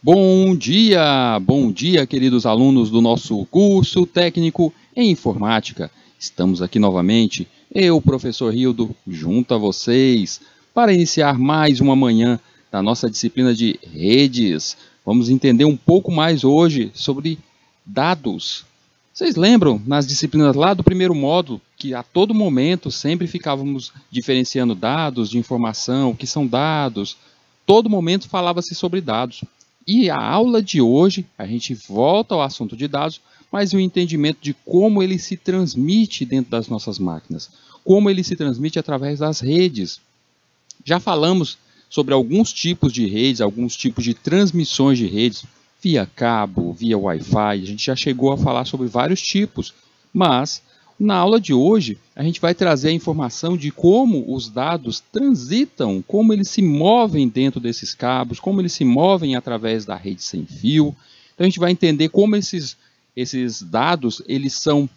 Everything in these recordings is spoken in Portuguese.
Bom dia, queridos alunos do nosso curso técnico em informática. Estamos aqui novamente, eu, professor Rildo, junto a vocês, para iniciar mais uma manhã da nossa disciplina de redes. Vamos entender um pouco mais hoje sobre dados. Vocês lembram, nas disciplinas lá do primeiro módulo, que a todo momento sempre ficávamos diferenciando dados de informação, o que são dados? Todo momento falava-se sobre dados. E a aula de hoje, a gente volta ao assunto de dados, mas o entendimento de como ele se transmite dentro das nossas máquinas, como ele se transmite através das redes. Já falamos sobre alguns tipos de redes, alguns tipos de transmissões de redes, via cabo, via Wi-Fi, a gente já chegou a falar sobre vários tipos, mas na aula de hoje a gente vai trazer a informação de como os dados transitam, como eles se movem dentro desses cabos, como eles se movem através da rede sem fio. Então a gente vai entender como esses dados eles são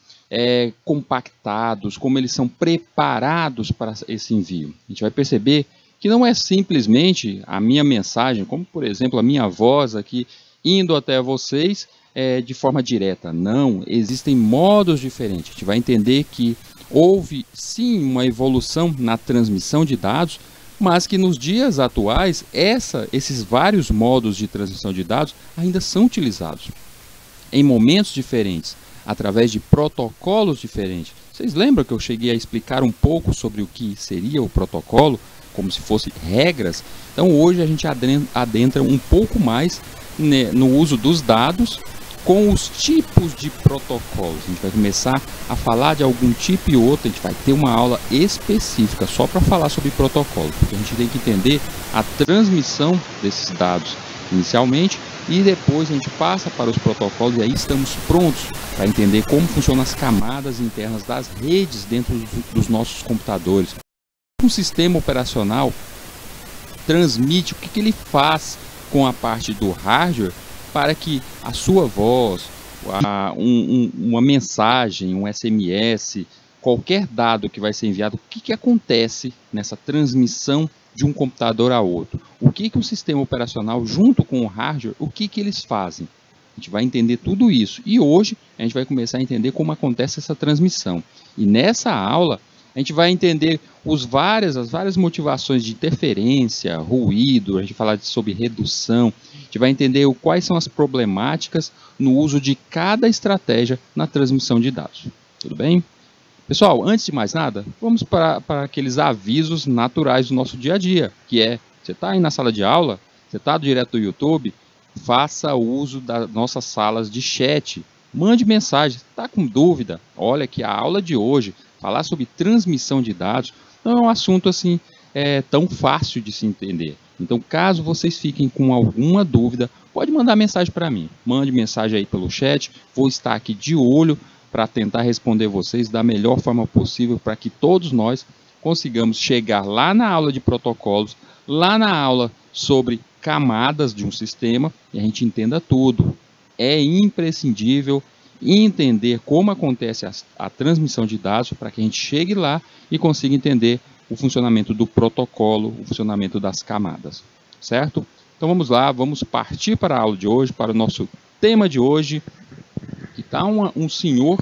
compactados, como eles são preparados para esse envio. A gente vai perceber que não é simplesmente a minha mensagem, como por exemplo a minha voz aqui indo até vocês de forma direta. Não, existem modos diferentes. A gente vai entender que houve sim uma evolução na transmissão de dados, mas que nos dias atuais esses vários modos de transmissão de dados ainda são utilizados em momentos diferentes, através de protocolos diferentes. Vocês lembram que eu cheguei a explicar um pouco sobre o que seria o protocolo, como se fossem regras? Então hoje a gente adentra um pouco mais no uso dos dados com os tipos de protocolos. A gente vai começar a falar de algum tipo e outro, a gente vai ter uma aula específica só para falar sobre protocolo, porque a gente tem que entender a transmissão desses dados inicialmente e depois a gente passa para os protocolos e aí estamos prontos para entender como funcionam as camadas internas das redes dentro dos nossos computadores. Um sistema operacional transmite, o que ele faz com a parte do hardware para que a sua voz, uma mensagem, um SMS, qualquer dado que vai ser enviado, o que acontece nessa transmissão de um computador a outro? O que o sistema operacional, junto com o hardware, o que eles fazem? A gente vai entender tudo isso. E hoje a gente vai começar a entender como acontece essa transmissão. E nessa aula a gente vai entender as várias motivações de interferência, ruído, a gente vai falar sobre redução, a gente vai entender quais são as problemáticas no uso de cada estratégia na transmissão de dados. Tudo bem? Pessoal, antes de mais nada, vamos para aqueles avisos naturais do nosso dia a dia, que é, você está aí na sala de aula, você está direto do YouTube, faça uso das nossas salas de chat, mande mensagem, está com dúvida? Olha que a aula de hoje, falar sobre transmissão de dados, não é um assunto assim tão fácil de se entender. Então, caso vocês fiquem com alguma dúvida, pode mandar mensagem para mim. Mande mensagem aí pelo chat, vou estar aqui de olho para tentar responder vocês da melhor forma possível para que todos nós consigamos chegar lá na aula de protocolos, lá na aula sobre camadas de um sistema e a gente entenda tudo. É imprescindível entender como acontece a transmissão de dados para que a gente chegue lá e consiga entender o funcionamento do protocolo, o funcionamento das camadas, certo? Então vamos lá, vamos partir para a aula de hoje, para o nosso tema de hoje, que está um senhor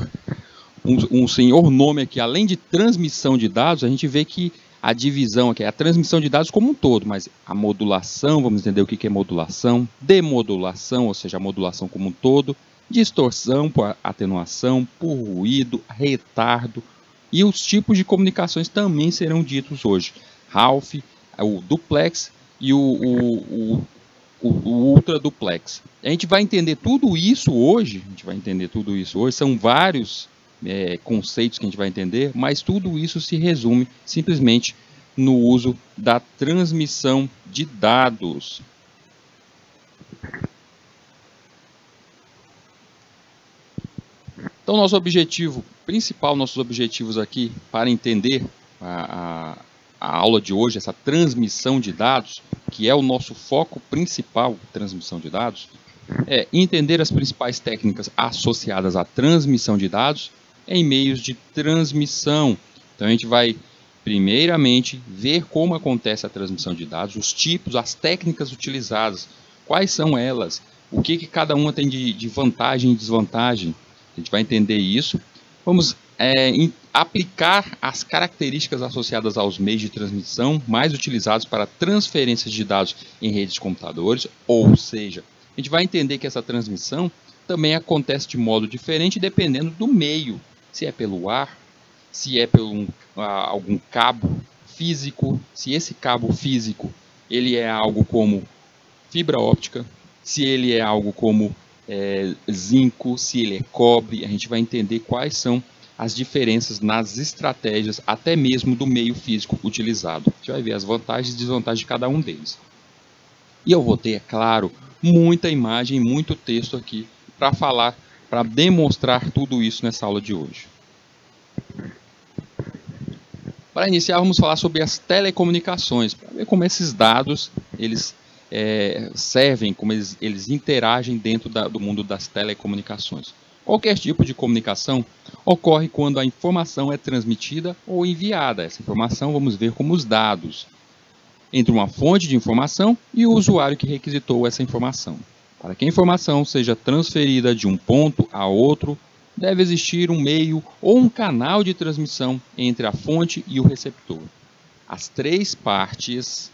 nome aqui, além de transmissão de dados, a gente vê que a divisão aqui é a transmissão de dados como um todo, mas a modulação, vamos entender o que é modulação, demodulação, ou seja, a modulação como um todo, distorção por atenuação, por ruído, retardo, e os tipos de comunicações também serão ditos hoje. Ralph, o duplex e o ultra duplex. A gente vai entender tudo isso hoje, são vários conceitos que a gente vai entender, mas tudo isso se resume simplesmente no uso da transmissão de dados. Então, nosso objetivo principal, nossos objetivos aqui para entender a aula de hoje, essa transmissão de dados, que é o nosso foco principal, transmissão de dados, é entender as principais técnicas associadas à transmissão de dados em meios de transmissão. Então, a gente vai, primeiramente, ver como acontece a transmissão de dados, os tipos, as técnicas utilizadas, quais são elas, o que cada uma tem de vantagem e desvantagem. A gente vai entender isso. Vamos aplicar as características associadas aos meios de transmissão mais utilizados para transferências de dados em redes de computadores, ou seja, a gente vai entender que essa transmissão também acontece de modo diferente dependendo do meio, se é pelo ar, se é por algum cabo físico, se esse cabo físico ele é algo como fibra óptica, se ele é algo como zinco, se ele é cobre. A gente vai entender quais são as diferenças nas estratégias, até mesmo do meio físico utilizado. A gente vai ver as vantagens e desvantagens de cada um deles. E eu vou ter, é claro, muita imagem e muito texto aqui para falar, para demonstrar tudo isso nessa aula de hoje. Para iniciar, vamos falar sobre as telecomunicações, para ver como esses dados eles servem, como eles interagem dentro do mundo das telecomunicações. Qualquer tipo de comunicação ocorre quando a informação é transmitida ou enviada. Essa informação vamos ver como os dados entre uma fonte de informação e o usuário que requisitou essa informação. Para que a informação seja transferida de um ponto a outro, deve existir um meio ou um canal de transmissão entre a fonte e o receptor. As três partes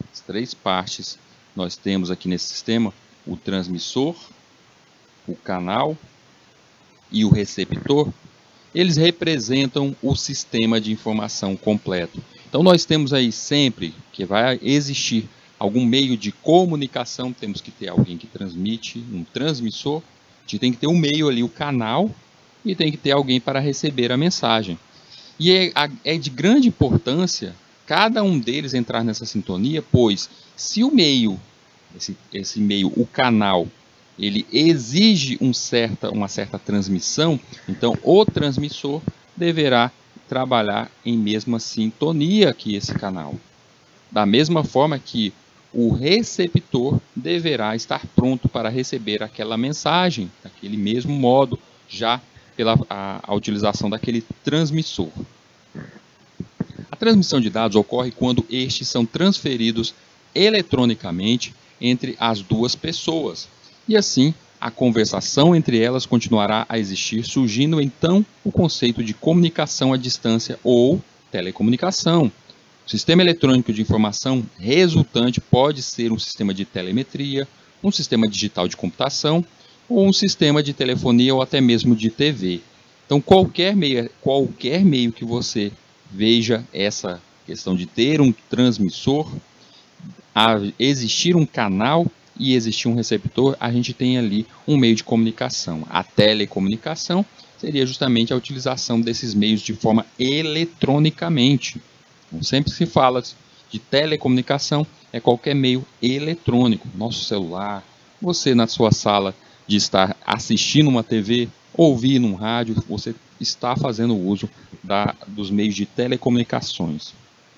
nós temos aqui nesse sistema: o transmissor, o canal e o receptor. Eles representam o sistema de informação completo. Então nós temos aí sempre que vai existir algum meio de comunicação, temos que ter alguém que transmite, um transmissor, a gente tem que ter um meio ali, o canal, e tem que ter alguém para receber a mensagem. E é de grande importância cada um deles entrar nessa sintonia, pois se o meio, esse meio, o canal, ele exige uma certa transmissão, então o transmissor deverá trabalhar em mesma sintonia que esse canal. Da mesma forma que o receptor deverá estar pronto para receber aquela mensagem, daquele mesmo modo, já pela a utilização daquele transmissor. A transmissão de dados ocorre quando estes são transferidos eletronicamente entre as duas pessoas. E assim, a conversação entre elas continuará a existir, surgindo então o conceito de comunicação à distância ou telecomunicação. O sistema eletrônico de informação resultante pode ser um sistema de telemetria, um sistema digital de computação ou um sistema de telefonia ou até mesmo de TV. Então, qualquer meio que você veja essa questão de ter um transmissor, existir um canal e existir um receptor, a gente tem ali um meio de comunicação. A telecomunicação seria justamente a utilização desses meios de forma eletronicamente. Então, sempre se fala de telecomunicação, é qualquer meio eletrônico. Nosso celular, você na sua sala de estar assistindo uma TV, ouvir num rádio, você está fazendo uso dos meios de telecomunicações.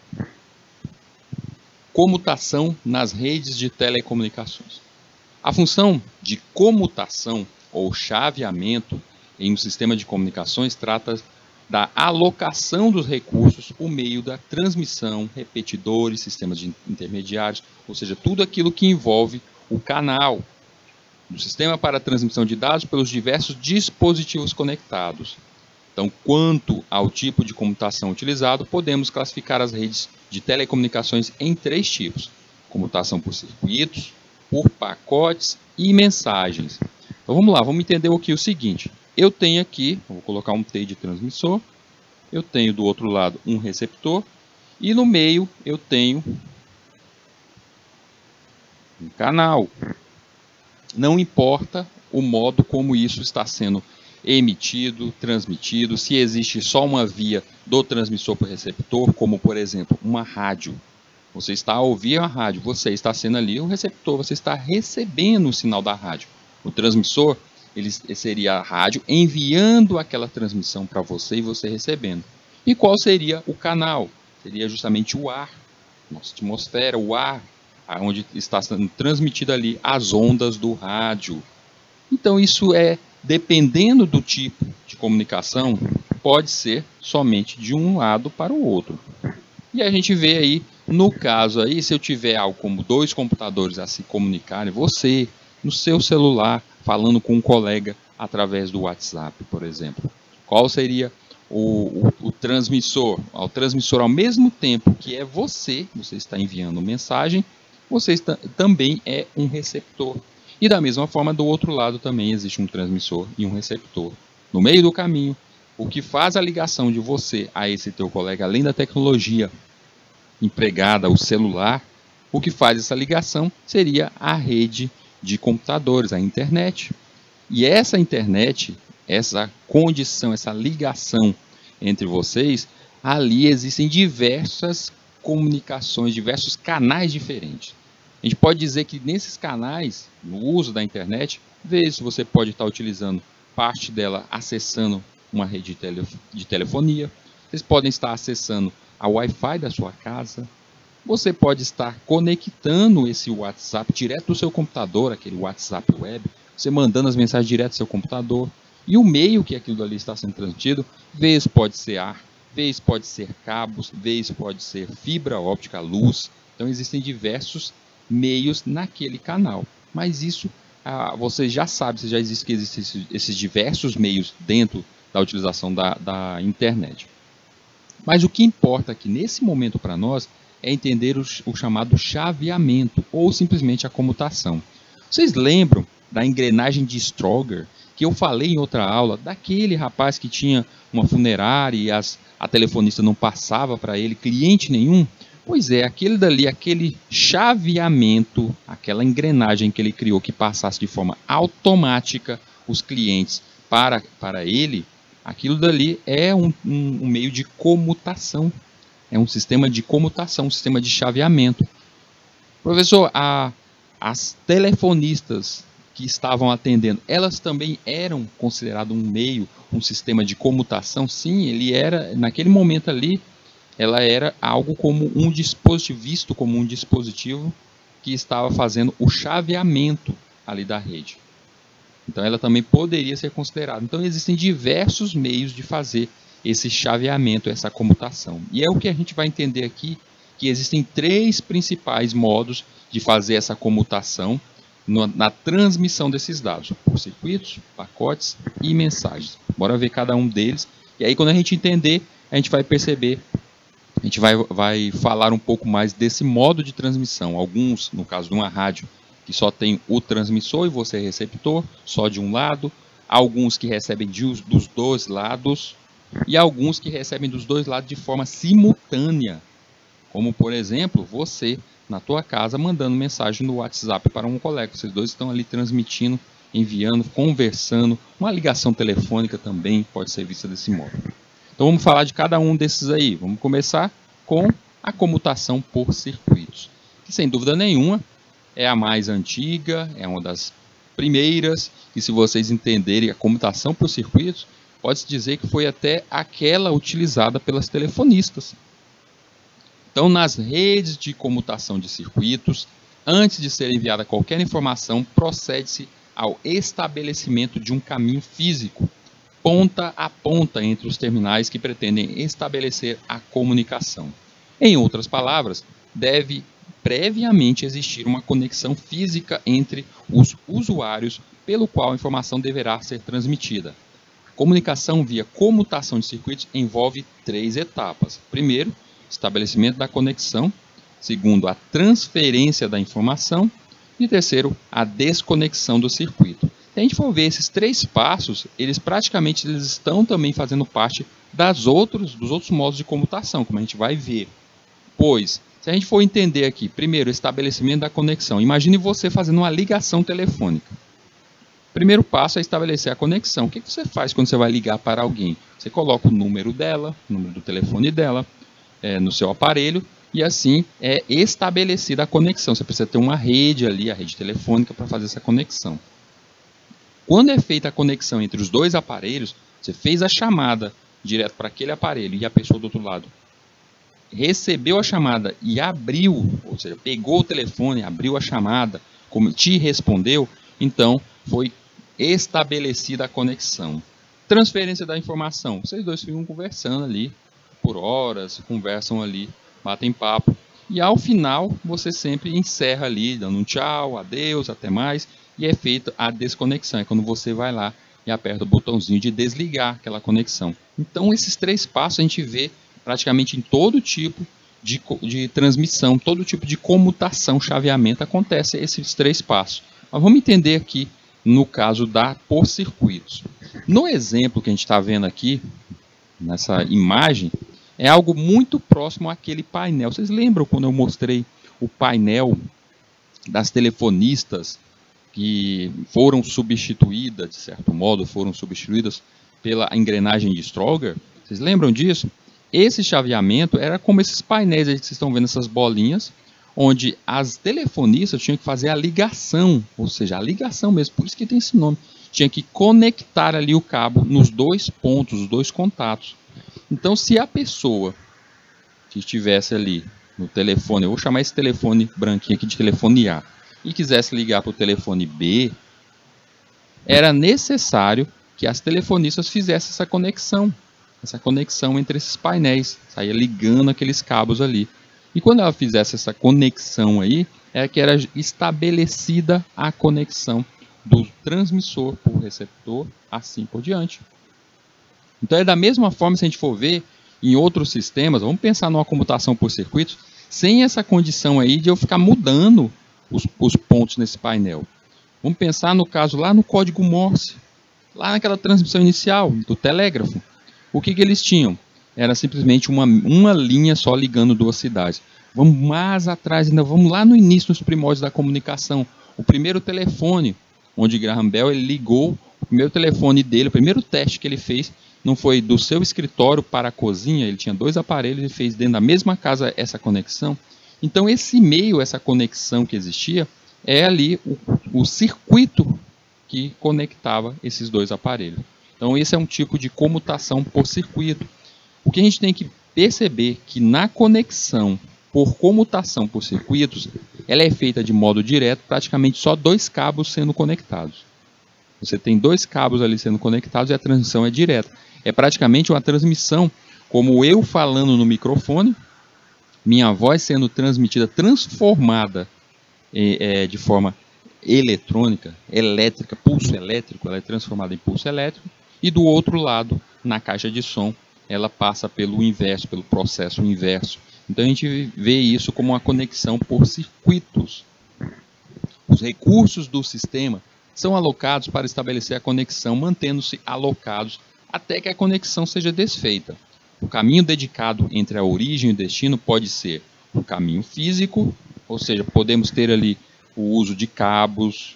Comutação nas redes de telecomunicações. A função de comutação ou chaveamento em um sistema de comunicações trata da alocação dos recursos por meio da transmissão, repetidores, sistemas de intermediários, ou seja, tudo aquilo que envolve o canal do sistema para a transmissão de dados pelos diversos dispositivos conectados. Então, quanto ao tipo de comutação utilizado, podemos classificar as redes de telecomunicações em três tipos: comutação por circuitos, por pacotes e mensagens. Então vamos lá, vamos entender aqui o seguinte: eu tenho aqui, vou colocar um T de transmissor, eu tenho do outro lado um receptor e no meio eu tenho um canal. Não importa o modo como isso está sendo emitido, transmitido, se existe só uma via do transmissor para o receptor, como por exemplo uma rádio. Você está a ouvir a rádio, você está sendo ali o receptor, você está recebendo o sinal da rádio. O transmissor, ele seria a rádio enviando aquela transmissão para você e você recebendo. E qual seria o canal? Seria justamente o ar, nossa atmosfera, o ar, onde está sendo transmitida ali as ondas do rádio. Então isso dependendo do tipo de comunicação, pode ser somente de um lado para o outro. E a gente vê aí No caso aí, se eu tiver algo como dois computadores a se comunicarem, você, no seu celular, falando com um colega através do WhatsApp, por exemplo, qual seria o transmissor? O transmissor, ao mesmo tempo que é você está enviando mensagem, você também é um receptor. E da mesma forma, do outro lado também existe um transmissor e um receptor. No meio do caminho, o que faz a ligação de você a esse teu colega, além da tecnologia empregada, o celular, o que faz essa ligação seria a rede de computadores, a internet. E essa internet, essa condição, essa ligação entre vocês, ali existem diversas comunicações, diversos canais diferentes. A gente pode dizer que nesses canais, no uso da internet, vezes você pode estar utilizando parte dela acessando uma rede de telefonia, vocês podem estar acessando a Wi-Fi da sua casa, você pode estar conectando esse WhatsApp direto do seu computador, aquele WhatsApp web, você mandando as mensagens direto do seu computador, e o meio que aquilo ali está sendo transmitido, vez pode ser ar, vez pode ser cabos, vez pode ser fibra óptica, luz. Então existem diversos meios naquele canal. Mas isso você já sabe, que existem esses diversos meios dentro da utilização da internet. Mas o que importa aqui nesse momento para nós é entender o chamado chaveamento ou simplesmente a comutação. Vocês lembram da engrenagem de Stroger, que eu falei em outra aula, daquele rapaz que tinha uma funerária e a telefonista não passava para ele cliente nenhum? Pois é, aquele dali, aquele chaveamento, aquela engrenagem que ele criou que passasse de forma automática os clientes para ele, aquilo dali é um meio de comutação. É um sistema de comutação, um sistema de chaveamento. Professor, as telefonistas que estavam atendendo, elas também eram consideradas um meio, um sistema de comutação? Sim, ele era, naquele momento ali, ela era algo como um dispositivo, visto como um dispositivo que estava fazendo o chaveamento ali da rede. Então ela também poderia ser considerada. Então existem diversos meios de fazer esse chaveamento, essa comutação. E é o que a gente vai entender aqui, que existem três principais modos de fazer essa comutação na transmissão desses dados, por circuitos, pacotes e mensagens. Bora ver cada um deles. E aí quando a gente entender, a gente vai perceber, a gente vai falar um pouco mais desse modo de transmissão. Alguns, no caso de uma rádio, que só tem o transmissor e você é receptor, só de um lado. Alguns que recebem dos dois lados. E alguns que recebem dos dois lados de forma simultânea. Como, por exemplo, você, na tua casa, mandando mensagem no WhatsApp para um colega. Vocês dois estão ali transmitindo, enviando, conversando. Uma ligação telefônica também pode ser vista desse modo. Então vamos falar de cada um desses aí. Vamos começar com a comutação por circuitos, que sem dúvida nenhuma é a mais antiga, é uma das primeiras, e se vocês entenderem a comutação por circuitos, pode-se dizer que foi até aquela utilizada pelas telefonistas. Então, nas redes de comutação de circuitos, antes de ser enviada qualquer informação, procede-se ao estabelecimento de um caminho físico, ponta a ponta entre os terminais que pretendem estabelecer a comunicação. Em outras palavras, deve previamente existir uma conexão física entre os usuários pelo qual a informação deverá ser transmitida. A comunicação via comutação de circuitos envolve três etapas. Primeiro, estabelecimento da conexão. Segundo, a transferência da informação. E terceiro, a desconexão do circuito. Se a gente for ver esses três passos, eles estão também fazendo parte dos outros modos de comutação, como a gente vai ver. Pois, se a gente for entender aqui, primeiro, o estabelecimento da conexão. Imagine você fazendo uma ligação telefônica. Primeiro passo é estabelecer a conexão. O que você faz quando você vai ligar para alguém? Você coloca o número dela, o número do telefone dela, no seu aparelho, e assim é estabelecida a conexão. Você precisa ter uma rede ali, a rede telefônica, para fazer essa conexão. Quando é feita a conexão entre os dois aparelhos, você fez a chamada direto para aquele aparelho e a pessoa do outro lado recebeu a chamada e abriu, ou seja, pegou o telefone, abriu a chamada, como te respondeu, então foi estabelecida a conexão. Transferência da informação. Vocês dois ficam conversando ali por horas, conversam ali, batem papo. E ao final, você sempre encerra ali, dando um tchau, adeus, até mais, e é feita a desconexão. É quando você vai lá e aperta o botãozinho de desligar aquela conexão. Então, esses 3 passos a gente vê praticamente em todo tipo de transmissão, todo tipo de comutação, chaveamento, acontece esses 3 passos. Mas vamos entender aqui no caso por circuitos. No exemplo que a gente está vendo aqui, nessa imagem, é algo muito próximo àquele painel. Vocês lembram quando eu mostrei o painel das telefonistas que foram substituídas, de certo modo, foram substituídas pela engrenagem de Stroger? Vocês lembram disso? Esse chaveamento era como esses painéis aí que vocês estão vendo, essas bolinhas, onde as telefonistas tinham que fazer a ligação, ou seja, a ligação mesmo, por isso que tem esse nome. Tinha que conectar ali o cabo nos 2 pontos, os 2 contatos. Então, se a pessoa que estivesse ali no telefone, eu vou chamar esse telefone branquinho aqui de telefone A, e quisesse ligar para o telefone B, era necessário que as telefonistas fizessem essa conexão entre esses painéis, saía ligando aqueles cabos ali. E quando ela fizesse essa conexão aí, é que era estabelecida a conexão do transmissor para o receptor, assim por diante. Então é da mesma forma, se a gente for ver em outros sistemas, vamos pensar numa computação por circuitos, sem essa condição aí de eu ficar mudando os pontos nesse painel. Vamos pensar no caso lá no código Morse, lá naquela transmissão inicial do telégrafo. O que eles tinham? Era simplesmente uma linha só ligando 2 cidades. Vamos mais atrás, ainda vamos lá no início, nos primórdios da comunicação. O primeiro telefone, onde Graham Bell ele ligou o primeiro telefone dele, o primeiro teste que ele fez, não foi do seu escritório para a cozinha, ele tinha 2 aparelhos e fez dentro da mesma casa essa conexão. Então esse meio, essa conexão que existia, é ali o circuito que conectava esses 2 aparelhos. Então esse é um tipo de comutação por circuito. O que a gente tem que perceber que na conexão por comutação por circuitos, ela é feita de modo direto, praticamente só 2 cabos sendo conectados. Você tem 2 cabos ali sendo conectados e a transmissão é direta. É praticamente uma transmissão, como eu falando no microfone, minha voz sendo transmitida, transformada de forma eletrônica, elétrica, pulso elétrico, ela é transformada em pulso elétrico, e do outro lado, na caixa de som, ela passa pelo inverso, pelo processo inverso. Então a gente vê isso como uma conexão por circuitos. Os recursos do sistema são alocados para estabelecer a conexão, mantendo-se alocados até que a conexão seja desfeita. O caminho dedicado entre a origem e o destino pode ser um caminho físico, ou seja, podemos ter ali o uso de cabos,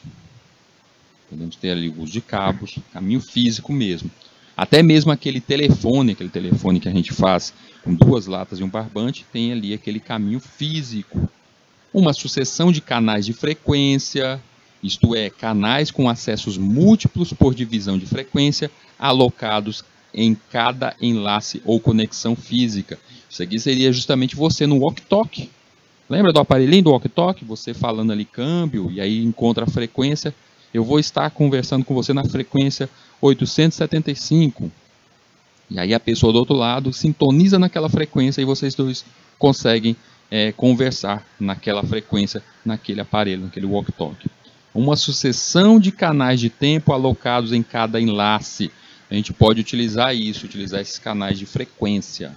caminho físico mesmo. Até mesmo aquele telefone que a gente faz com 2 latas e um barbante, tem ali aquele caminho físico. Uma sucessão de canais de frequência, isto é, canais com acessos múltiplos por divisão de frequência, alocados em cada enlace ou conexão física. Isso aqui seria justamente você no walkie-talkie. Lembra do aparelhinho do walkie-talkie? Você falando ali câmbio e aí encontra a frequência. Eu vou estar conversando com você na frequência 875. E aí a pessoa do outro lado sintoniza naquela frequência e vocês 2 conseguem conversar naquela frequência, naquele aparelho, naquele walkie-talkie. Uma sucessão de canais de tempo alocados em cada enlace. A gente pode utilizar esses canais de frequência.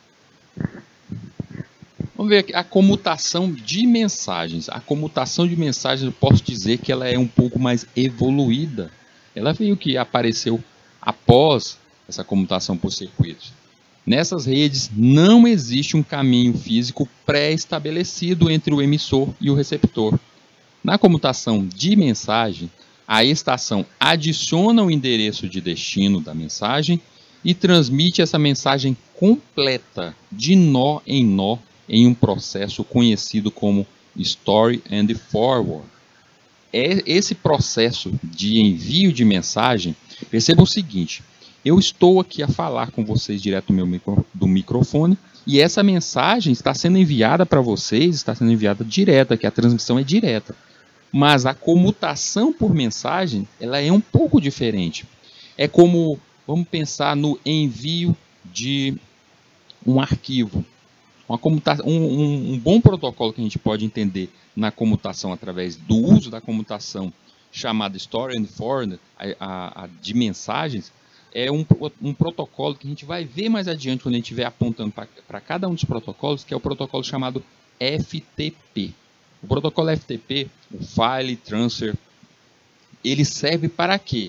Vamos ver aqui a comutação de mensagens. A comutação de mensagens, eu posso dizer que ela é um pouco mais evoluída. Ela veio que apareceu após essa comutação por circuitos. Nessas redes não existe um caminho físico pré-estabelecido entre o emissor e o receptor. Na comutação de mensagem, a estação adiciona o endereço de destino da mensagem e transmite essa mensagem completa, de nó em um processo conhecido como Story and Forward. Esse processo de envio de mensagem, perceba o seguinte, eu estou aqui a falar com vocês direto do microfone e essa mensagem está sendo enviada para vocês, está sendo enviada direta, que a transmissão é direta. Mas a comutação por mensagem, ela é um pouco diferente. É como, vamos pensar no envio de um arquivo. Um bom protocolo que a gente pode entender na comutação através do uso da comutação chamada Stored and Forwarded, de mensagens, é um protocolo que a gente vai ver mais adiante quando a gente estiver apontando para cada um dos protocolos, que é o protocolo chamado FTP. O protocolo FTP, o File Transfer, ele serve para quê?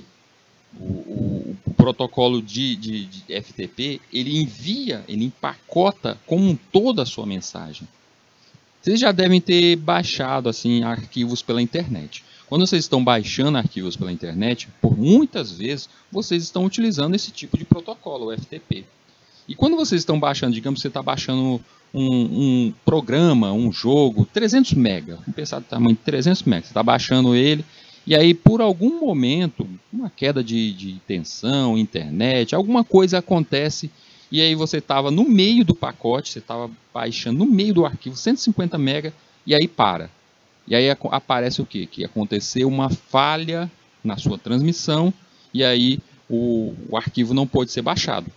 O protocolo de FTP, ele empacota como um todo a sua mensagem. Vocês já devem ter baixado assim arquivos pela internet. Quando vocês estão baixando arquivos pela internet, por muitas vezes vocês estão utilizando esse tipo de protocolo, o FTP. E quando vocês estão baixando, digamos que você está baixando um programa, um jogo, 300 MB, vamos pensar do tamanho de 300 MB, você está baixando ele, e aí por algum momento, uma queda de tensão, internet, alguma coisa acontece, e aí você estava no meio do pacote, você estava baixando no meio do arquivo, 150 MB, e aí para. E aí aparece o quê? Que aconteceu uma falha na sua transmissão, e aí o arquivo não pôde ser baixado.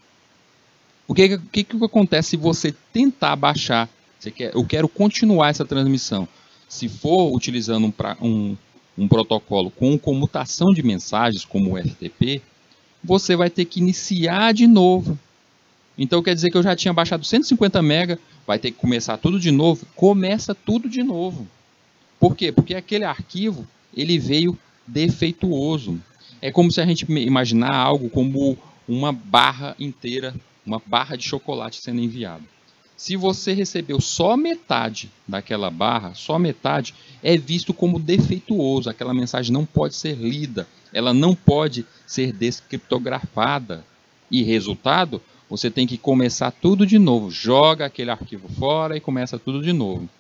O que acontece se você tentar baixar? Eu quero continuar essa transmissão. Se for utilizando um protocolo com comutação de mensagens, como o FTP, você vai ter que iniciar de novo. Então quer dizer que eu já tinha baixado 150 MB, vai ter que começar tudo de novo? Começa tudo de novo. Por quê? Porque aquele arquivo ele veio defeituoso. É como se a gente imaginar algo como uma barra inteira, uma barra de chocolate sendo enviada. Se você recebeu só metade daquela barra, só metade, é visto como defeituoso. Aquela mensagem não pode ser lida, ela não pode ser descriptografada. E resultado, você tem que começar tudo de novo. Joga aquele arquivo fora e começa tudo de novo.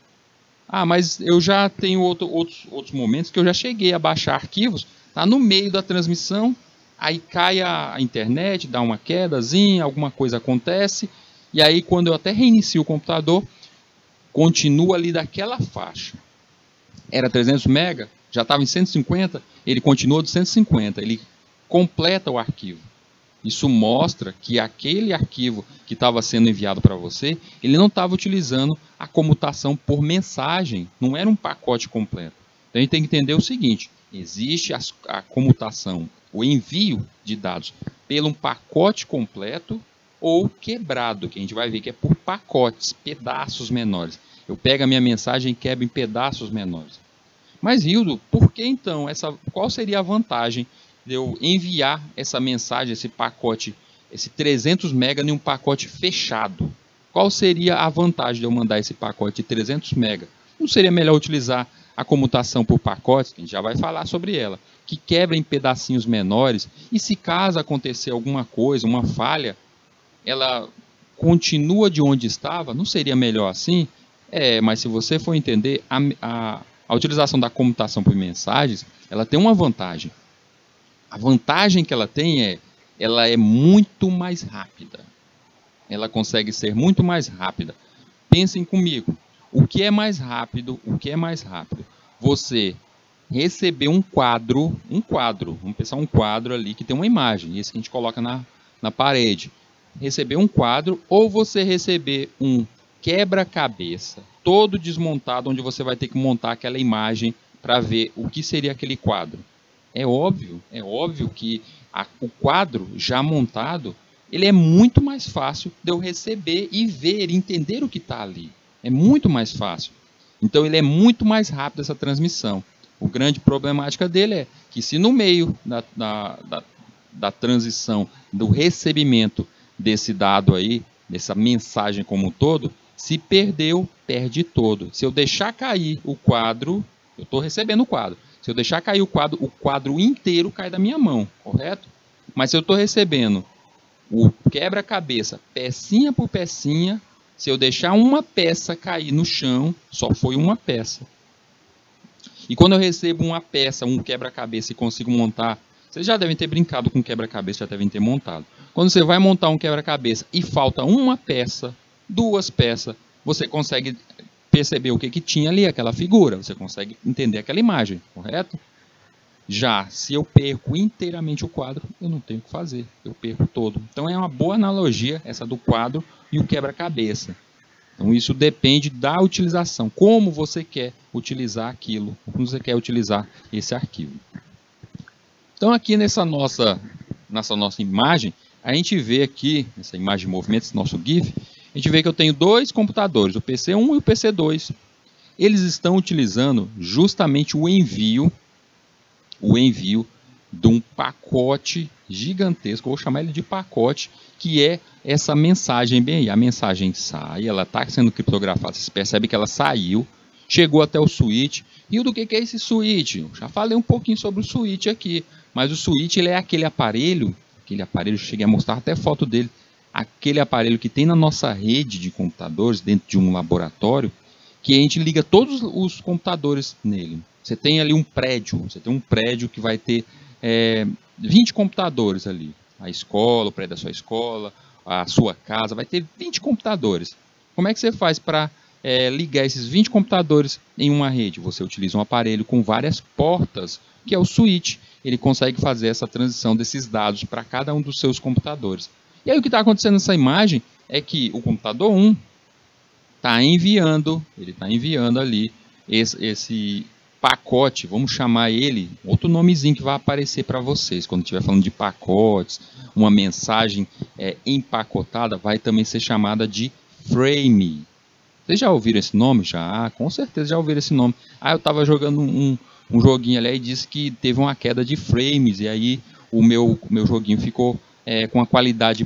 Ah, mas eu já tenho outros momentos que eu já cheguei a baixar arquivos, tá no meio da transmissão, aí cai a internet, dá uma quedazinha, alguma coisa acontece, e aí quando eu até reinicio o computador, continua ali daquela faixa. Era 300 MB, já estava em 150, ele continua de 150, ele completa o arquivo. Isso mostra que aquele arquivo que estava sendo enviado para você, ele não estava utilizando a comutação por mensagem, não era um pacote completo. Então a gente tem que entender o seguinte, existe a comutação, o envio de dados pelo um pacote completo ou quebrado, que a gente vai ver que é por pacotes, pedaços menores. Eu pego a minha mensagem e quebro em pedaços menores. Mas, Hildo, por que então? Qual seria a vantagem de eu enviar essa mensagem, esse pacote, esse 300 MB em um pacote fechado? Qual seria a vantagem de eu mandar esse pacote de 300 MB? Não seria melhor utilizar a comutação por pacotes, que a gente já vai falar sobre ela, que quebra em pedacinhos menores, e se caso acontecer alguma coisa, uma falha, ela continua de onde estava? Não seria melhor assim? Mas se você for entender, a utilização da comutação por mensagens, ela tem uma vantagem. A vantagem que ela tem ela é muito mais rápida. Ela consegue ser muito mais rápida. Pensem comigo, o que é mais rápido? Você receber um quadro, vamos pensar um quadro ali que tem uma imagem, esse que a gente coloca na parede. Receber um quadro ou você receber um quebra-cabeça todo desmontado, onde você vai ter que montar aquela imagem para ver o que seria aquele quadro. É óbvio que o quadro já montado, ele é muito mais fácil de eu receber e ver, entender o que está ali. É muito mais fácil. Então ele é muito mais rápido essa transmissão. O grande problemática dele é que se no meio da transição, do recebimento desse dado aí, dessa mensagem como um todo, se perdeu, perde todo. Se eu deixar cair o quadro, eu estou recebendo o quadro. Se eu deixar cair o quadro inteiro cai da minha mão, correto? Mas se eu estou recebendo o quebra-cabeça, pecinha por pecinha, se eu deixar uma peça cair no chão, só foi uma peça. E quando eu recebo uma peça, um quebra-cabeça e consigo montar, vocês já devem ter brincado com quebra-cabeça, já devem ter montado. Quando você vai montar um quebra-cabeça e falta uma peça, duas peças, você consegue perceber o que tinha ali, aquela figura, você consegue entender aquela imagem, correto? Já, se eu perco inteiramente o quadro, eu não tenho o que fazer, eu perco todo. Então é uma boa analogia essa do quadro e o quebra-cabeça. Então isso depende da utilização, como você quer utilizar aquilo, como você quer utilizar esse arquivo. Então aqui nessa nossa imagem, a gente vê aqui, nessa imagem de movimento, esse nosso GIF, a gente vê que eu tenho dois computadores, o PC1 e o PC2. Eles estão utilizando justamente o envio de um pacote gigantesco, vou chamar ele de pacote, que é essa mensagem bem aí. A mensagem sai, ela está sendo criptografada, você percebe que ela saiu, chegou até o switch. E do que é esse switch? Eu já falei um pouquinho sobre o switch aqui, mas o switch ele é aquele aparelho, eu cheguei a mostrar até foto dele, aquele aparelho que tem na nossa rede de computadores, dentro de um laboratório, que a gente liga todos os computadores nele. Você tem ali um prédio, que vai ter 20 computadores ali. A escola, o prédio da sua escola, a sua casa, vai ter 20 computadores. Como é que você faz para ligar esses 20 computadores em uma rede? Você utiliza um aparelho com várias portas, que é o switch. Ele consegue fazer essa transição desses dados para cada um dos seus computadores. E aí o que está acontecendo nessa imagem é que o computador 1 está enviando ali esse pacote, vamos chamar ele, outro nomezinho que vai aparecer para vocês, quando estiver falando de pacotes, uma mensagem empacotada, vai também ser chamada de frame. Vocês já ouviram esse nome? Já, com certeza já ouviram esse nome. Eu estava jogando um joguinho ali e disse que teve uma queda de frames, e aí o meu joguinho ficou com uma qualidade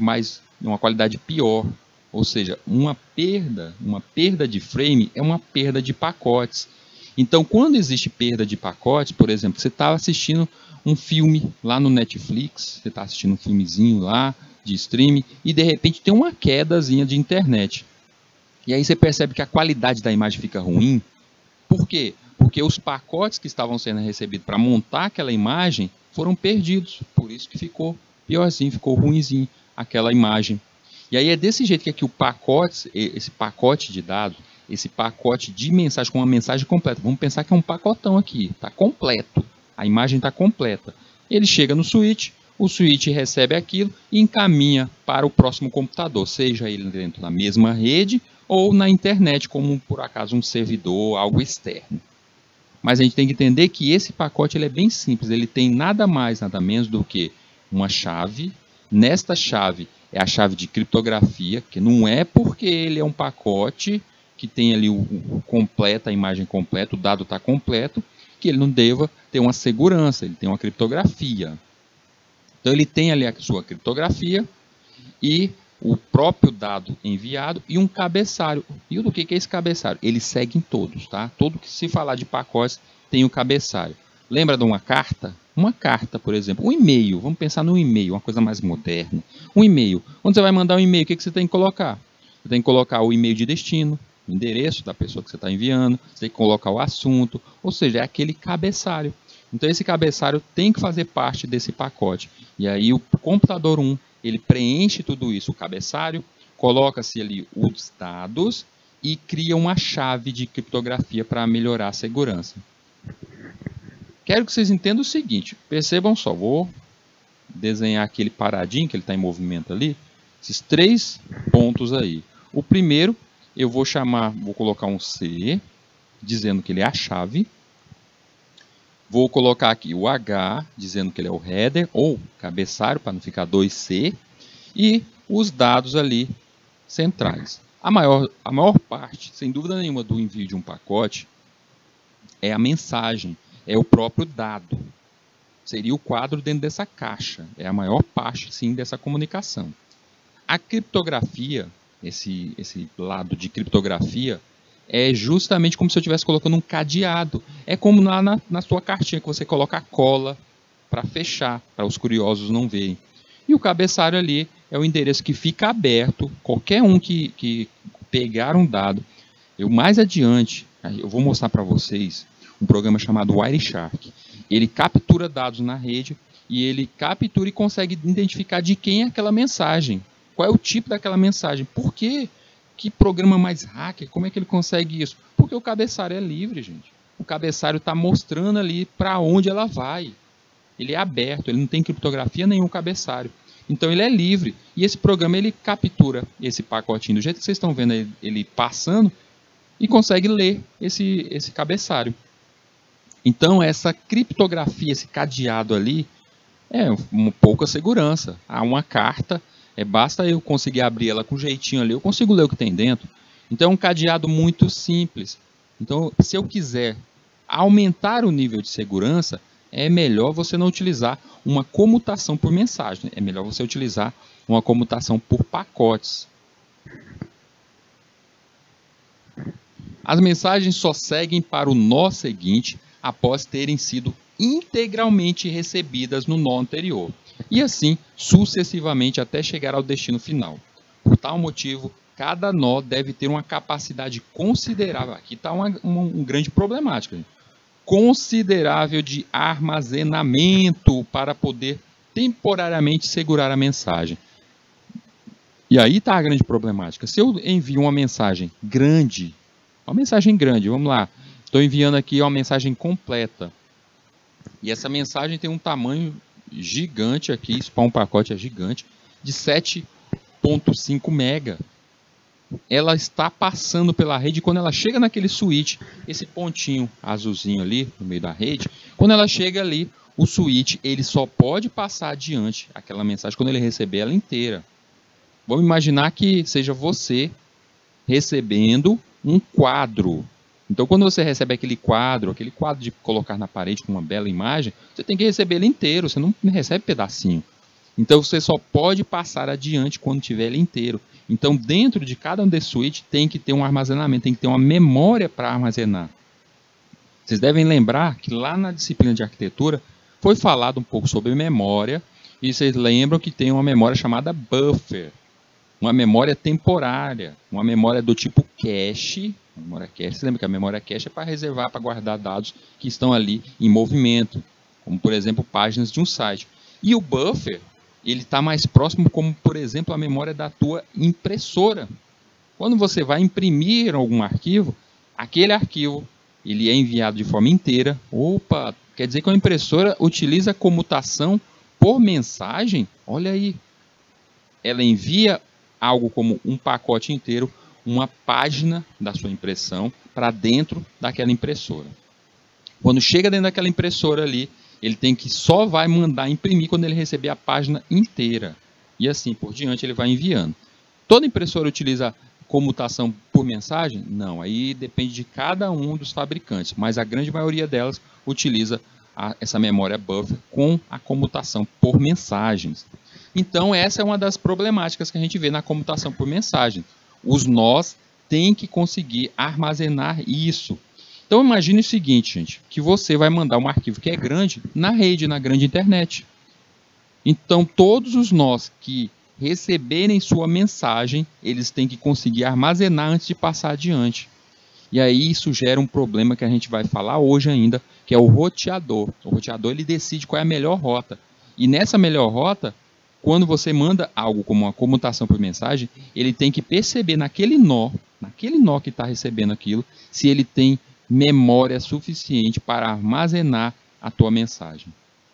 pior. Ou seja, uma perda de frame é uma perda de pacotes. Então, quando existe perda de pacotes, por exemplo, você está assistindo um filme lá no Netflix, você está assistindo um filmezinho lá de streaming, e de repente tem uma quedazinha de internet. E aí você percebe que a qualidade da imagem fica ruim. Por quê? Porque os pacotes que estavam sendo recebidos para montar aquela imagem foram perdidos. Por isso que ficou piorzinho, ficou ruinzinho aquela imagem. E aí é desse jeito que aqui esse pacote de dados, esse pacote de mensagem com uma mensagem completa. Vamos pensar que é um pacotão aqui, está completo. A imagem está completa. Ele chega no switch, o switch recebe aquilo e encaminha para o próximo computador, seja ele dentro da mesma rede ou na internet, como por acaso um servidor, algo externo. Mas a gente tem que entender que esse pacote ele é bem simples, ele tem nada mais, nada menos do que uma chave. Nesta chave é a chave de criptografia, que não é porque ele é um pacote que tem ali a imagem completa, o dado está completo, que ele não deva ter uma segurança, ele tem uma criptografia. Então ele tem ali a sua criptografia e o próprio dado enviado e um cabeçalho. E o que é esse cabeçalho? Ele segue em todos, tá? Todo que se falar de pacotes tem o cabeçalho. Lembra de uma carta? Uma carta, por exemplo, um e-mail. Vamos pensar no e-mail, uma coisa mais moderna. Um e-mail. Quando você vai mandar um e-mail, o que você tem que colocar? Você tem que colocar o e-mail de destino, o endereço da pessoa que você está enviando, você tem que colocar o assunto, ou seja, é aquele cabeçalho. Então esse cabeçalho tem que fazer parte desse pacote. E aí o computador 1, ele preenche tudo isso, o cabeçalho, coloca-se ali os dados e cria uma chave de criptografia para melhorar a segurança. Quero que vocês entendam o seguinte, percebam só, vou desenhar aquele paradinho, que ele está em movimento ali, esses 3 pontos aí. O primeiro, eu vou colocar um C, dizendo que ele é a chave. Vou colocar aqui o H, dizendo que ele é o header, ou cabeçalho, para não ficar 2C. E os dados ali centrais. A maior parte, sem dúvida nenhuma, do envio de um pacote é a mensagem, é o próprio dado. Seria o quadro dentro dessa caixa. É a maior parte, sim, dessa comunicação. A criptografia, esse lado de criptografia, é justamente como se eu estivesse colocando um cadeado. É como na sua cartinha que você coloca a cola para fechar, para os curiosos não verem. E o cabeçalho ali é o endereço que fica aberto. Qualquer um que pegar um dado. Mais adiante, eu vou mostrar para vocês um programa chamado Wireshark. Ele captura dados na rede e ele captura e consegue identificar de quem é aquela mensagem. Qual é o tipo daquela mensagem? Por quê? Que programa mais hacker? Como é que ele consegue isso? Porque o cabeçalho é livre, gente. O cabeçalho está mostrando ali para onde ela vai. Ele é aberto, ele não tem criptografia nenhum cabeçalho. Então ele é livre. E esse programa ele captura esse pacotinho do jeito que vocês estão vendo ele passando e consegue ler esse cabeçalho. Então essa criptografia, esse cadeado ali, é uma pouca segurança. Há uma carta, basta eu conseguir abrir ela com jeitinho ali, eu consigo ler o que tem dentro. Então é um cadeado muito simples. Então, se eu quiser aumentar o nível de segurança, é melhor você não utilizar uma comutação por mensagem. É melhor você utilizar uma comutação por pacotes. As mensagens só seguem para o nó seguinte após terem sido integralmente recebidas no nó anterior, e assim sucessivamente até chegar ao destino final. Por tal motivo, cada nó deve ter uma capacidade considerável, aqui está um grande problemática, considerável de armazenamento para poder temporariamente segurar a mensagem. E aí está a grande problemática. Se eu envio uma mensagem grande, vamos lá, estou enviando aqui uma mensagem completa, e essa mensagem tem um tamanho gigante aqui, spawn pacote é gigante, de 7.5 mega. Ela está passando pela rede, quando ela chega naquele switch, esse pontinho azulzinho ali no meio da rede, quando ela chega ali, o switch ele só pode passar adiante aquela mensagem quando ele receber ela inteira. Vamos imaginar que seja você recebendo um quadro. Então, quando você recebe aquele quadro de colocar na parede com uma bela imagem, você tem que receber ele inteiro, você não recebe pedacinho. Então, você só pode passar adiante quando tiver ele inteiro. Então, dentro de cada um desses switches tem que ter um armazenamento, tem que ter uma memória para armazenar. Vocês devem lembrar que lá na disciplina de arquitetura foi falado um pouco sobre memória, e vocês lembram que tem uma memória chamada buffer, uma memória temporária, uma memória do tipo cache. Memória cache, você lembra que a memória cache é para reservar, para guardar dados que estão ali em movimento, como por exemplo páginas de um site. E o buffer, ele está mais próximo, como por exemplo a memória da tua impressora. Quando você vai imprimir algum arquivo, aquele arquivo ele é enviado de forma inteira. Opa, quer dizer que a impressora utiliza comutação por mensagem? Olha aí, ela envia algo como um pacote inteiro, uma página da sua impressão para dentro daquela impressora. Quando chega dentro daquela impressora ali, ele só vai mandar imprimir quando ele receber a página inteira. E assim por diante ele vai enviando. Toda impressora utiliza comutação por mensagem? Não, aí depende de cada um dos fabricantes, mas a grande maioria delas utiliza essa memória buffer com a comutação por mensagens. Então essa é uma das problemáticas que a gente vê na comutação por mensagem. Os nós têm que conseguir armazenar isso. Então imagine o seguinte, gente, que você vai mandar um arquivo que é grande na rede, na grande internet. Então todos os nós que receberem sua mensagem, eles têm que conseguir armazenar antes de passar adiante. E aí isso gera um problema que a gente vai falar hoje ainda, que é o roteador. O roteador ele decide qual é a melhor rota. E nessa melhor rota, quando você manda algo como uma comutação por mensagem, ele tem que perceber naquele nó que está recebendo aquilo, se ele tem memória suficiente para armazenar a tua mensagem.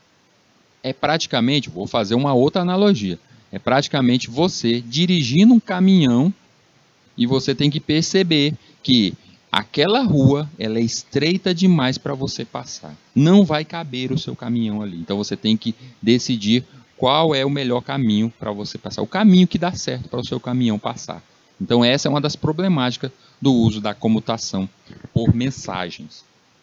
É praticamente, vou fazer uma outra analogia, é praticamente você dirigindo um caminhão e você tem que perceber que aquela rua ela é estreita demais para você passar. Não vai caber o seu caminhão ali. Então você tem que decidir qual é o melhor caminho para você passar, o caminho que dá certo para o seu caminhão passar. Então essa é uma das problemáticas do uso da comutação por mensagens.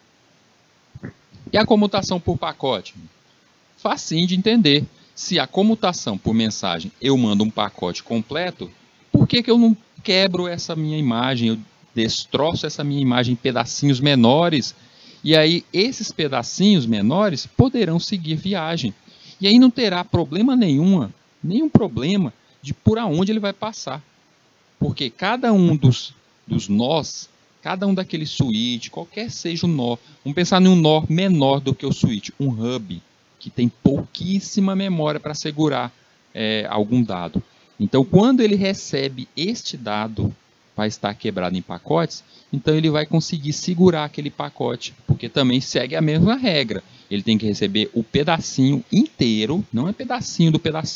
E a comutação por pacote? Facinho de entender. Se a comutação por mensagem eu mando um pacote completo, por que eu não quebro essa minha imagem, eu destroço essa minha imagem em pedacinhos menores? E aí esses pedacinhos menores poderão seguir viagem. E aí não terá problema nenhum problema de por onde ele vai passar. Porque cada um dos nós, cada um daqueles switch, qualquer seja o nó, vamos pensar em um nó menor do que o switch, um hub, que tem pouquíssima memória para segurar algum dado. Então, quando ele recebe este dado, vai estar quebrado em pacotes, então ele vai conseguir segurar aquele pacote, porque também segue a mesma regra. Ele tem que receber o pedacinho inteiro, não é pedacinho do pedacinho,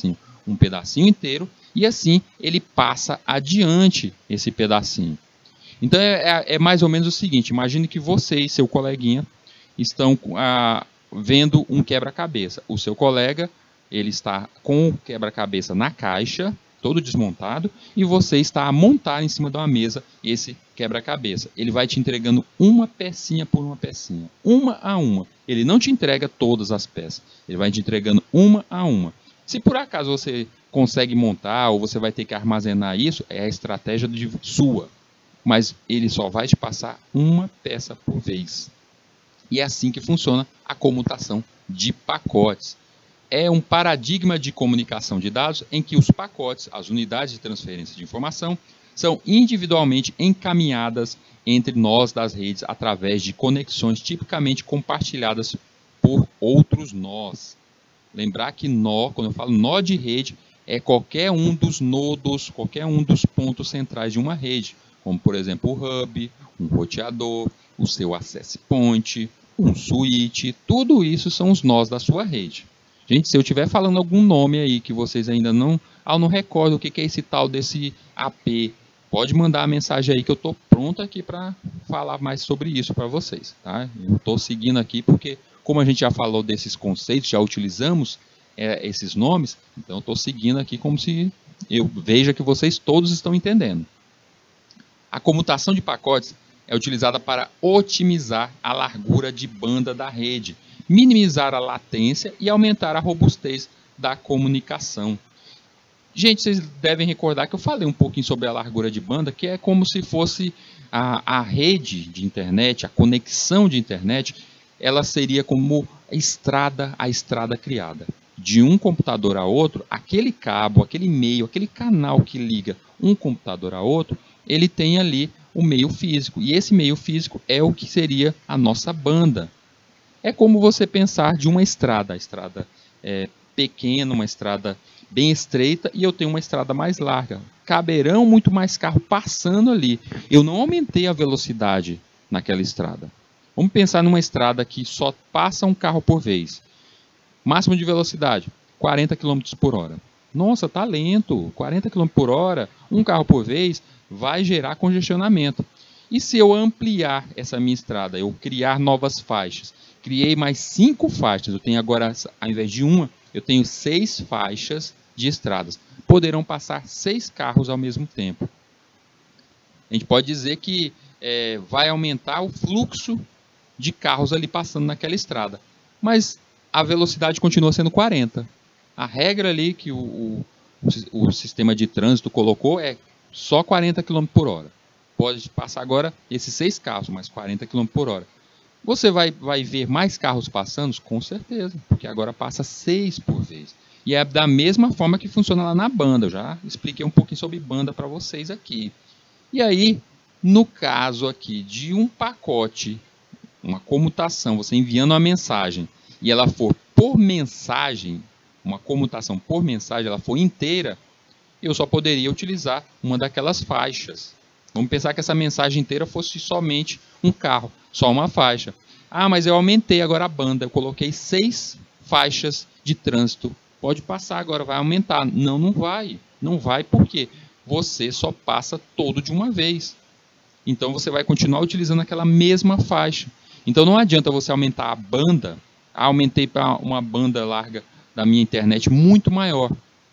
um pedacinho inteiro e assim ele passa adiante esse pedacinho. Então é mais ou menos o seguinte, imagine que você e seu coleguinha estão vendo um quebra-cabeça. O seu colega, ele está com o quebra-cabeça na caixa, todo desmontado, e você está a montar em cima de uma mesa esse quebra-cabeça. Ele vai te entregando uma pecinha por uma pecinha, uma a uma. Ele não te entrega todas as peças, ele vai te entregando uma a uma. Se por acaso você consegue montar ou você vai ter que armazenar isso, é a estratégia sua. Mas ele só vai te passar uma peça por vez. E é assim que funciona a comutação de pacotes. É um paradigma de comunicação de dados em que os pacotes, as unidades de transferência de informação, são individualmente encaminhadas entre nós das redes através de conexões tipicamente compartilhadas por outros nós. Lembrar que nó, quando eu falo nó de rede, é qualquer um dos nodos, qualquer um dos pontos centrais de uma rede, como por exemplo o hub, um roteador, o seu access point, um switch, tudo isso são os nós da sua rede. Gente, se eu estiver falando algum nome aí que vocês ainda não recordo o que é esse tal desse AP, pode mandar a mensagem aí que eu estou pronto aqui para falar mais sobre isso para vocês. Tá? Eu estou seguindo aqui porque, como a gente já falou desses conceitos, já utilizamos esses nomes, então eu estou seguindo aqui como se eu veja que vocês todos estão entendendo. A comutação de pacotes é utilizada para otimizar a largura de banda da rede, minimizar a latência e aumentar a robustez da comunicação. Gente, vocês devem recordar que eu falei um pouquinho sobre a largura de banda, que é como se fosse a rede de internet, a conexão de internet, ela seria como a estrada criada. De um computador a outro, aquele cabo, aquele meio, aquele canal que liga um computador a outro, ele tem ali o meio físico. E esse meio físico é o que seria a nossa banda. É como você pensar de uma estrada. A estrada é pequena, uma estrada bem estreita, e eu tenho uma estrada mais larga. Caberão muito mais carro passando ali. Eu não aumentei a velocidade naquela estrada. Vamos pensar numa estrada que só passa um carro por vez. Máximo de velocidade, 40 km por hora. Nossa, está lento. 40 km por hora, um carro por vez, vai gerar congestionamento. E se eu ampliar essa minha estrada, eu criar novas faixas, criei mais 5 faixas, eu tenho agora, ao invés de uma, eu tenho 6 faixas de estradas. Poderão passar 6 carros ao mesmo tempo. A gente pode dizer que vai aumentar o fluxo de carros ali passando naquela estrada. Mas a velocidade continua sendo 40. A regra ali que o sistema de trânsito colocou é só 40 km por hora. Pode passar agora esses 6 carros, mas 40 km por hora. Você vai ver mais carros passando? Com certeza, porque agora passa 6 por vez. E é da mesma forma que funciona lá na banda. Eu já expliquei um pouquinho sobre banda para vocês aqui. E aí, no caso aqui de um pacote, uma comutação, você enviando uma mensagem, e ela for por mensagem, uma comutação por mensagem, ela for inteira, eu só poderia utilizar uma daquelas faixas. Vamos pensar que essa mensagem inteira fosse somente um carro, só uma faixa. Ah, mas eu aumentei agora a banda, eu coloquei 6 faixas de trânsito. Pode passar agora, vai aumentar. Não, não vai. Não vai porque você só passa todo de uma vez. Então você vai continuar utilizando aquela mesma faixa. Então não adianta você aumentar a banda. Aumentei para uma banda larga da minha internet muito maior.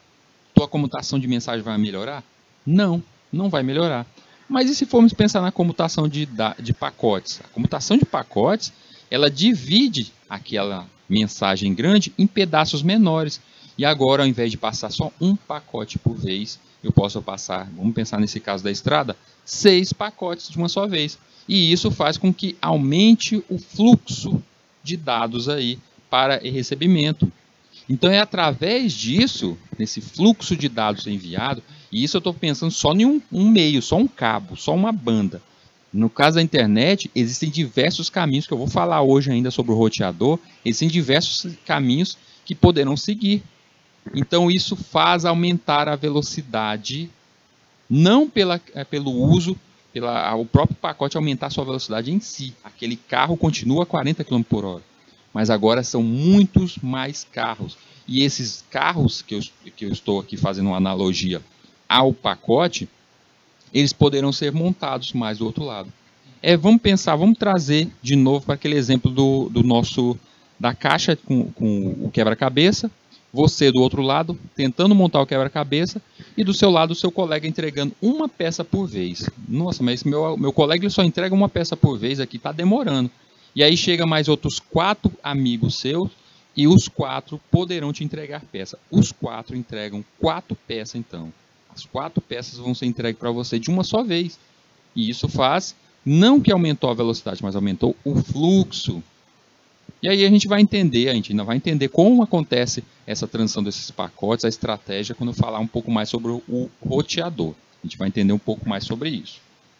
Tua comutação de mensagem vai melhorar? Não, não vai melhorar. Mas e se formos pensar na comutação de pacotes? A comutação de pacotes, ela divide aquela mensagem grande em pedaços menores. E agora, ao invés de passar só um pacote por vez, eu posso passar, vamos pensar nesse caso da estrada, 6 pacotes de uma só vez. E isso faz com que aumente o fluxo de dados aí para recebimento. Então é através disso, nesse fluxo de dados enviado, e isso eu estou pensando só em um meio, só um cabo, só uma banda. No caso da internet, existem diversos caminhos, que eu vou falar hoje ainda sobre o roteador, existem diversos caminhos que poderão seguir. Então isso faz aumentar a velocidade, não pelo uso, o próprio pacote aumentar a sua velocidade em si. Aquele carro continua a 40 km por hora. Mas agora são muitos mais carros. e esses carros que eu estou aqui fazendo uma analogia ao pacote, eles poderão ser montados mais do outro lado. Vamos pensar, vamos trazer de novo para aquele exemplo da caixa com o quebra-cabeça, você do outro lado tentando montar o quebra-cabeça e do seu lado o seu colega entregando uma peça por vez. Nossa, mas meu colega ele só entrega uma peça por vez aqui, está demorando. E aí chega mais outros 4 amigos seus e os 4 poderão te entregar peça. Os 4 entregam 4 peças então. As 4 peças vão ser entregues para você de uma só vez. E isso faz, não que aumentou a velocidade, mas aumentou o fluxo. E aí a gente ainda vai entender como acontece essa transição desses pacotes, a estratégia, quando eu falar um pouco mais sobre o roteador. A gente vai entender um pouco mais sobre isso.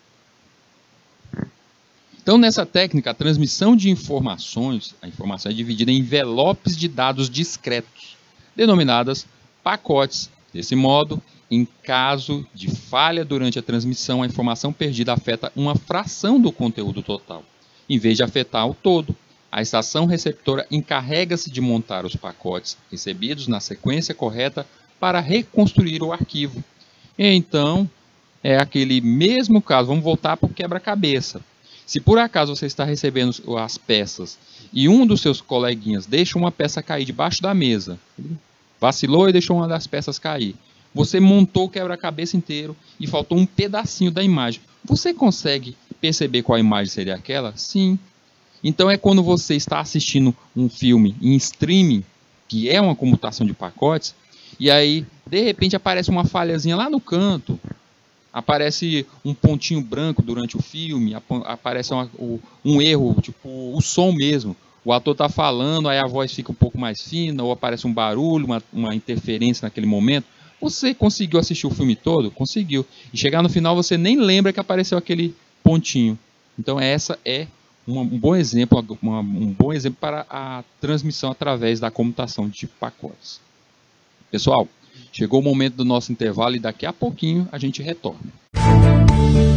Então, nessa técnica, a transmissão de informações, a informação é dividida em envelopes de dados discretos, denominadas pacotes. Desse modo, em caso de falha durante a transmissão, a informação perdida afeta uma fração do conteúdo total, em vez de afetar o todo. A estação receptora encarrega-se de montar os pacotes recebidos na sequência correta para reconstruir o arquivo. Então, é aquele mesmo caso, vamos voltar para o quebra-cabeça. Se por acaso você está recebendo as peças e um dos seus coleguinhas deixa uma peça cair debaixo da mesa, vacilou e deixou uma das peças cair, você montou o quebra-cabeça inteiro e faltou um pedacinho da imagem. Você consegue perceber qual imagem seria aquela? Sim. Então é quando você está assistindo um filme em streaming, que é uma comutação de pacotes, e aí de repente aparece uma falhazinha lá no canto, aparece um pontinho branco durante o filme, aparece um erro, tipo o som mesmo. O ator está falando, aí a voz fica um pouco mais fina, ou aparece um barulho, uma interferência naquele momento. Você conseguiu assistir o filme todo? Conseguiu. E chegar no final você nem lembra que apareceu aquele pontinho. Então essa é um bom exemplo para a transmissão através da comutação de pacotes. Pessoal, chegou o momento do nosso intervalo e daqui a pouquinho a gente retorna.